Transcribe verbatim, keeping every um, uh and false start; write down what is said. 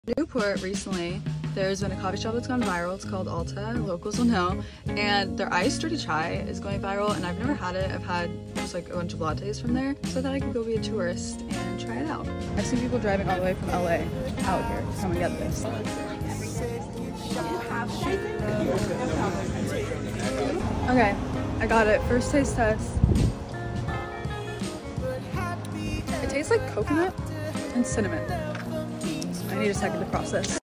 Newport recently, there's been a coffee shop that's gone viral. It's called Alta, locals will know, and their iced dirty chai is going viral, and I've never had it. I've had just like a bunch of lattes from there, so I thought I could go be a tourist and try it out. I've seen people driving all the way from L A out here to come and get this. Okay, I got it. First taste test. It tastes like coconut and cinnamon. I need a second to process.